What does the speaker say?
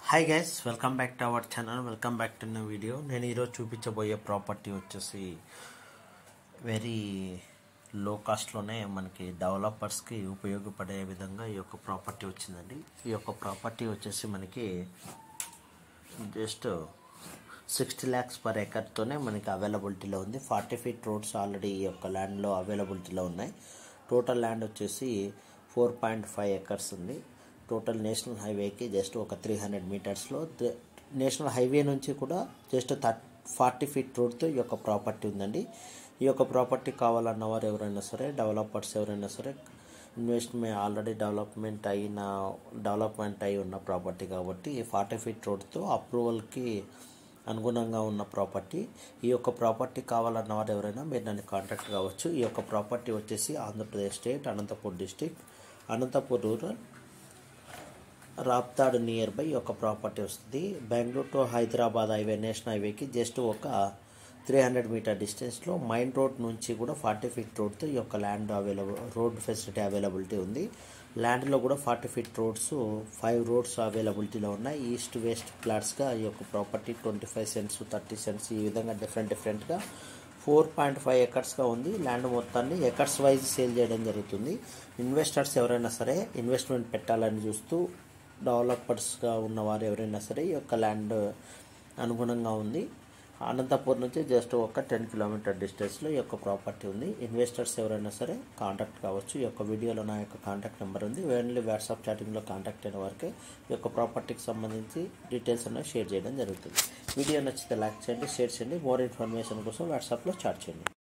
Hi guys, welcome back to our channel. Welcome back to new video. నేను ఈరోజు చూపించబోయే property వచ్చేసి very low కాస్ట్లోనే మనకి డెవలపర్స్కి ఉపయోగపడే విధంగా ఈ యొక్క ప్రాపర్టీ వచ్చిందండి. ఈ యొక్క ప్రాపర్టీ వచ్చేసి మనకి జస్ట్ 60 lakhs per acreతోనే మనకి అవైలబిలిటీలో ఉంది. 40 feet రోడ్స్ ఆల్రెడీ ఈ యొక్క ల్యాండ్లో అవైలబిలిటీలో ఉన్నాయి. టోటల్ ల్యాండ్ వచ్చేసి 4.5 acres ఉంది. టోటల్ నేషనల్ హైవేకి జస్ట్ ఒక 300 మీటర్స్లో, నేషనల్ హైవే నుంచి కూడా జస్ట్ 40 feet రోడ్తో ఈ యొక్క ప్రాపర్టీ ఉందండి. ఈ యొక్క ప్రాపర్టీ కావాలన్న వారు ఎవరైనా సరే, డెవలపర్స్ ఎవరైనా సరే, ఇన్వెస్ట్మెంట్ ఆల్రెడీ డెవలప్మెంట్ అయి ఉన్న ప్రాపర్టీ కాబట్టి 40 feet రోడ్తో అప్రూవల్కి అనుగుణంగా ఉన్న ప్రాపర్టీ. ఈ యొక్క ప్రాపర్టీ కావాలన్న వారు ఎవరైనా మీరు నన్ను కాంటాక్ట్ కావచ్చు. ఈ యొక్క ప్రాపర్టీ వచ్చేసి Andhra Pradesh state, Anantapur district, Anantapur rural, Raptadu near by ఈ యొక్క ప్రాపర్టీ వస్తుంది. Bengaluru to Hyderabad highway, national హైవేకి జస్ట్ ఒక 300 మీటర్ డిస్టెన్స్లో, మైన్ రోడ్ నుంచి కూడా 40 feet రోడ్తో ఈ యొక్క ల్యాండ్ రోడ్ ఫెసిలిటీ అవైలబిలిటీ ఉంది. ల్యాండ్లో కూడా 40 feet రోడ్స్ 5 రోడ్స్ అవైలబిలిటీలో ఉన్నాయి. ఈస్ట్ వెస్ట్ ప్లాట్స్గా ఈ యొక్క ప్రాపర్టీ 25 cents 30 cents ఈ విధంగా డిఫరెంట్గా 4.5 acresగా ఉంది. ల్యాండ్ మొత్తాన్ని ఎకర్స్ వైజ్ సేల్ చేయడం జరుగుతుంది. ఇన్వెస్టర్స్ ఎవరైనా సరే ఇన్వెస్ట్మెంట్ పెట్టాలని చూస్తూ డెవలపర్స్గా ఉన్నవారు ఎవరైనా సరే ఈ యొక్క ల్యాండ్ అనుగుణంగా ఉంది. అనంతపూర్ నుంచి జస్ట్ ఒక 10 kilometer డిస్టెన్స్లో ఈ యొక్క ప్రాపర్టీ ఉంది. ఇన్వెస్టర్స్ ఎవరైనా సరే కాంటాక్ట్ కావచ్చు. ఈ యొక్క వీడియోలో నా యొక్క కాంటాక్ట్ నెంబర్ ఉంది. ఓన్లీ వాట్సాప్ చాటింగ్లో కాంటాక్ట్ అయిన వారికి ఈ యొక్క ప్రాపర్టీకి సంబంధించి డీటెయిల్స్ అనేవి షేర్ చేయడం జరుగుతుంది. వీడియో నచ్చితే లైక్ చేయండి, షేర్ చేయండి. మోర్ ఇన్ఫర్మేషన్ కోసం వాట్సాప్లో చాట్ చేయండి.